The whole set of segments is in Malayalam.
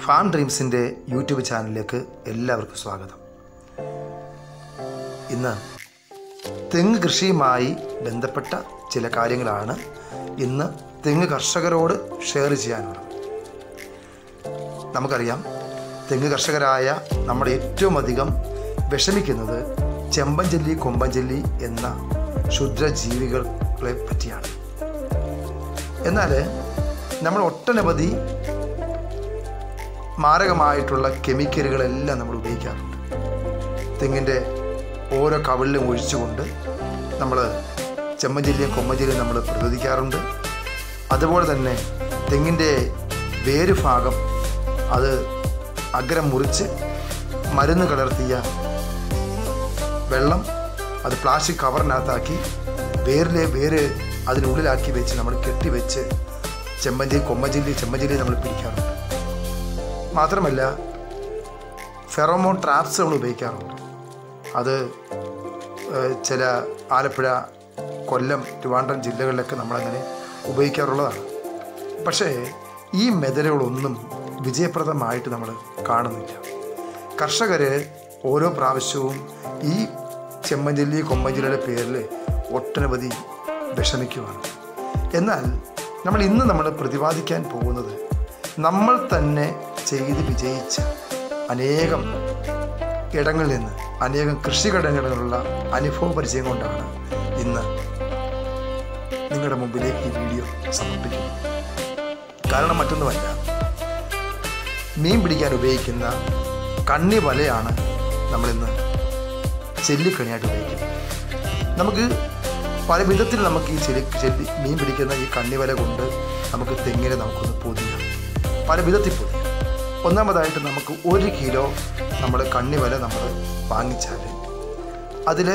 ഫാം ഡ്രീംസിൻ്റെ യൂട്യൂബ് ചാനലിലേക്ക് എല്ലാവർക്കും സ്വാഗതം. ഇന്ന് തെങ്ങ് കൃഷിയുമായി ബന്ധപ്പെട്ട ചില കാര്യങ്ങളാണ് ഇന്ന് തെങ്ങ് കർഷകരോട് ഷെയർ ചെയ്യാനുള്ളത്. നമുക്കറിയാം, തെങ്ങ് കർഷകരായ നമ്മൾ ഏറ്റവും അധികം വിഷമിക്കുന്നത് ചെമ്പഞ്ചെല്ലി കൊമ്പഞ്ചെല്ലി എന്ന ക്ഷുദ്രജീവികളെ പറ്റിയാണ്. എന്നാൽ നമ്മൾ ഒട്ടനവധി മാരകമായിട്ടുള്ള കെമിക്കലുകളെല്ലാം നമ്മൾ ഉപയോഗിക്കാറുണ്ട്. തെങ്ങിൻ്റെ ഓരോ കവിളിലും ഒഴിച്ചുകൊണ്ട് നമ്മൾ ചെമ്മഞ്ചെല്ലിയും കൊമ്പഞ്ചെല്ലിയും നമ്മൾ പ്രതിരോധിക്കാറുണ്ട്. അതുപോലെ തന്നെ തെങ്ങിൻ്റെ വേര് ഭാഗം അത് അഗ്രം മുറിച്ച് മരുന്ന് കലർത്തിയ വെള്ളം അത് പ്ലാസ്റ്റിക് കവറിനകത്താക്കി വേര് അതിനുള്ളിലാക്കി വെച്ച് നമ്മൾ കെട്ടിവെച്ച് ചെമ്മഞ്ചെല്ലി നമ്മൾ പിടിക്കാറുണ്ട്. മാത്രമല്ല, ഫെറോമോൺ ട്രാപ്സ് നമ്മൾ ഉപയോഗിക്കാറുണ്ട്. അത് ചില ആലപ്പുഴ, കൊല്ലം, ട്രിവാൻഡ്രം ജില്ലകളിലൊക്കെ നമ്മളങ്ങനെ ഉപയോഗിക്കാറുള്ളതാണ്. പക്ഷേ ഈ മെതലുകളൊന്നും വിജയപ്രദമായിട്ട് നമ്മൾ കാണുന്നില്ല. കർഷകർ ഓരോ പ്രാവശ്യവും ഈ ചെമ്മഞ്ചെല്ലി കൊമ്പഞ്ചെല്ലിയുടെ പേരിൽ ഒട്ടനവധി വിഷമിക്കുവാണ്. എന്നാൽ നമ്മൾ പ്രതിപാദിക്കാൻ പോകുന്നത് നമ്മൾ തന്നെ ചെയ്ത് വിജയിച്ച അനേകം ഇടങ്ങളിൽ നിന്ന്, അനേകം കൃഷിഘടകങ്ങളിൽ നിന്നുള്ള അനുഭവ പരിചയം കൊണ്ടാണ് ഇന്ന് നിങ്ങളുടെ മുമ്പിലേക്ക് ഈ വീഡിയോ സമർപ്പിക്കുന്നത്. കാരണം മറ്റൊന്നുമല്ല, മീൻ പിടിക്കാൻ ഉപയോഗിക്കുന്ന കണ്ണി വലയാണ് നമ്മളിന്ന് ചെല്ലിക്കണിയായിട്ട് ഉപയോഗിക്കുന്നത്. നമുക്ക് പല വിധത്തിൽ നമുക്ക് ഈ ചെല്ലി മീൻ പിടിക്കുന്ന ഈ കണ്ണിവല കൊണ്ട് നമുക്ക് തെങ്ങിനെ നമുക്കൊന്ന് പൊതിയാം, പല വിധത്തിൽ പൊതിയാം. ഒന്നാമതായിട്ട് നമുക്ക് 1 കിലോ നമ്മൾ കണ്ണിവല നമ്മൾ വാങ്ങിച്ചാൽ അതിൽ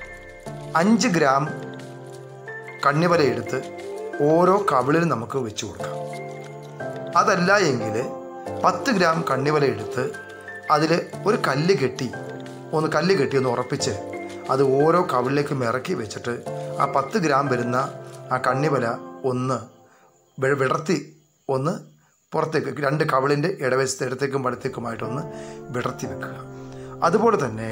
5 ഗ്രാം കണ്ണിവല എടുത്ത് ഓരോ കവിളിലും നമുക്ക് വെച്ച് കൊടുക്കാം. അതല്ല എങ്കിൽ 10 ഗ്രാം കണ്ണിവല എടുത്ത് അതിൽ ഒരു കല്ല് കെട്ടി ഒന്ന് ഉറപ്പിച്ച് അത് ഓരോ കവിളിലേക്കും ഇറക്കി വെച്ചിട്ട് ആ 10 ഗ്രാം വരുന്ന ആ കണ്ണിവല ഒന്ന് വിടർത്തി ഒന്ന് പുറത്തേക്ക് 2 കവിളിൻ്റെ ഇടവശത്ത് ഇടത്തേക്കും വലത്തേക്കുമായിട്ടൊന്ന് വിടർത്തി വെക്കുക. അതുപോലെ തന്നെ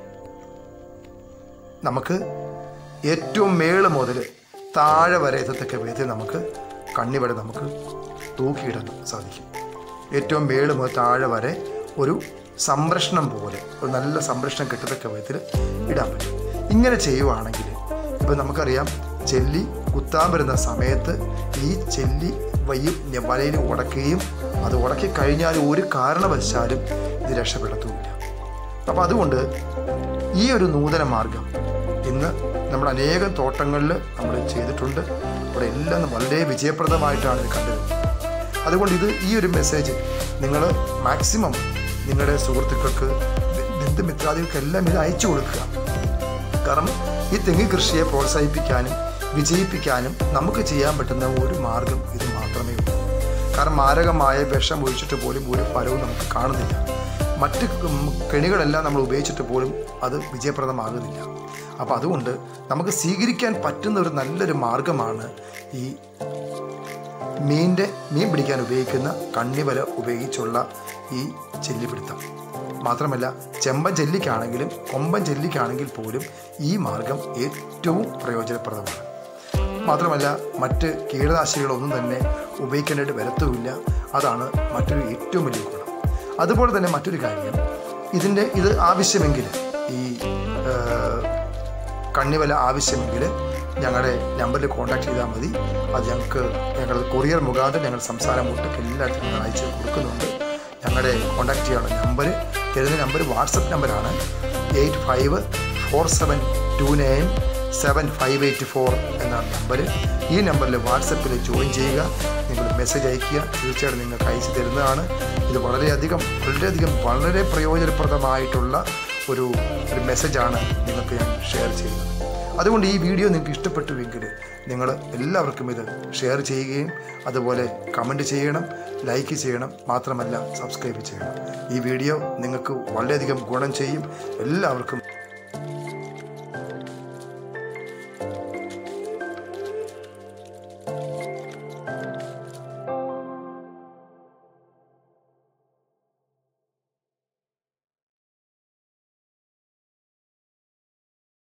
നമുക്ക് ഏറ്റവും മേള് മുതൽ താഴെ വരെ എത്തത്തക്ക വിധത്തിൽ നമുക്ക് കണ്ണിവല നമുക്ക് തൂക്കിയിടാൻ സാധിക്കും. ഏറ്റവും മേള് മുതൽ താഴെ വരെ ഒരു സംരക്ഷണം പോലെ, ഒരു നല്ല സംരക്ഷണം കിട്ടത്തക്ക വിധത്തിൽ ഇടാൻ പറ്റും. ഇങ്ങനെ ചെയ്യുവാണെങ്കിൽ ഇപ്പം നമുക്കറിയാം, ചെല്ലി കുത്താൻ വരുന്ന സമയത്ത് ഈ ചെല്ലി വലയിൽ ഉടക്കുകയും അത് ഉടക്കി കഴിഞ്ഞാൽ ഒരു കാരണവശാലും ഇത് രക്ഷപ്പെടുത്തുമില്ല. അപ്പോൾ അതുകൊണ്ട് ഈ ഒരു നൂതന മാർഗം ഇന്ന് നമ്മൾ അനേകം തോട്ടങ്ങളിൽ നമ്മൾ ചെയ്തിട്ടുണ്ട്. അവിടെ എല്ലാം വളരെ വിജയപ്രദമായിട്ടാണ് ഇത് കണ്ടത്. അതുകൊണ്ട് ഈ ഒരു മെസ്സേജ് നിങ്ങൾ മാക്സിമം നിങ്ങളുടെ സുഹൃത്തുക്കൾക്ക്, ബന്ധുമിത്രാദികൾക്കെല്ലാം ഇത് അയച്ചു കൊടുക്കുക. കാരണം ഈ തെങ്ങ് കൃഷിയെ പ്രോത്സാഹിപ്പിക്കാനും വിജയിപ്പിക്കാനും നമുക്ക് ചെയ്യാൻ പറ്റുന്ന ഒരു മാർഗം ഇത് മാത്രമേ ഉള്ളൂ. കാരണം മാരകമായ വിഷം ഒഴിച്ചിട്ട് പോലും ഒരു ഫലവും നമുക്ക് കാണുന്നില്ല. മറ്റ് കെണികളെല്ലാം നമ്മൾ ഉപയോഗിച്ചിട്ട് പോലും അത് വിജയപ്രദമാകുന്നില്ല. അപ്പോൾ അതുകൊണ്ട് നമുക്ക് സ്വീകരിക്കാൻ പറ്റുന്ന ഒരു നല്ലൊരു മാർഗമാണ് ഈ മീൻ പിടിക്കാൻ ഉപയോഗിക്കുന്ന കണ്ണിവല ഉപയോഗിച്ചുള്ള ഈ ചെല്ലിപ്പിടുത്തം. മാത്രമല്ല, ചെമ്പൻ ചെല്ലിക്കാണെങ്കിലും കൊമ്പൻ ചെല്ലിക്കാണെങ്കിൽ പോലും ഈ മാർഗം ഏറ്റവും പ്രയോജനപ്രദമാണ്. മാത്രമല്ല, മറ്റ് കീടനാശിനികളൊന്നും തന്നെ ഉപയോഗിക്കേണ്ടതായിട്ട് വരത്തുമില്ല. അതാണ് മറ്റൊരു ഏറ്റവും വലിയ ഗുണം. അതുപോലെ തന്നെ മറ്റൊരു കാര്യം, ഇത് ആവശ്യമെങ്കിൽ, ഈ കണ്ണിവല ആവശ്യമെങ്കിൽ ഞങ്ങളുടെ നമ്പറിൽ കോൺടാക്ട് ചെയ്താൽ മതി. അത് ഞങ്ങൾ കൊറിയർ മുഖാന്തരം ഞങ്ങൾ സംസ്ഥാനം ഒട്ടുക്ക് എല്ലായിടത്തും ഞങ്ങൾ അയച്ച് കൊടുക്കുന്നുണ്ട്. ഞങ്ങളുടെ കോൺടാക്ട് ചെയ്യാനുള്ള തരുന്ന നമ്പർ വാട്സപ്പ് നമ്പറാണ് 8547297584 എന്നാണ് നമ്പർ. ഈ നമ്പറിൽ വാട്സപ്പിൽ ജോയിൻ ചെയ്യുക, നിങ്ങൾ മെസ്സേജ് അയയ്ക്കുക. തീർച്ചയായിട്ടും നിങ്ങൾക്ക് അയച്ചു തരുന്നതാണ്. ഇത് വളരെ പ്രയോജനപ്രദമായിട്ടുള്ള ഒരു മെസ്സേജാണ് നിങ്ങൾക്ക് ഞാൻ ഷെയർ ചെയ്യുന്നത്. അതുകൊണ്ട് ഈ വീഡിയോ നിങ്ങൾക്ക് ഇഷ്ടപ്പെട്ടുവെങ്കിൽ നിങ്ങൾ എല്ലാവർക്കും ഇത് ഷെയർ ചെയ്യുകയും അതുപോലെ കമൻറ്റ് ചെയ്യണം, ലൈക്ക് ചെയ്യണം, മാത്രമല്ല സബ്സ്ക്രൈബ് ചെയ്യണം. ഈ വീഡിയോ നിങ്ങൾക്ക് വളരെയധികം ഗുണം ചെയ്യും. എല്ലാവർക്കും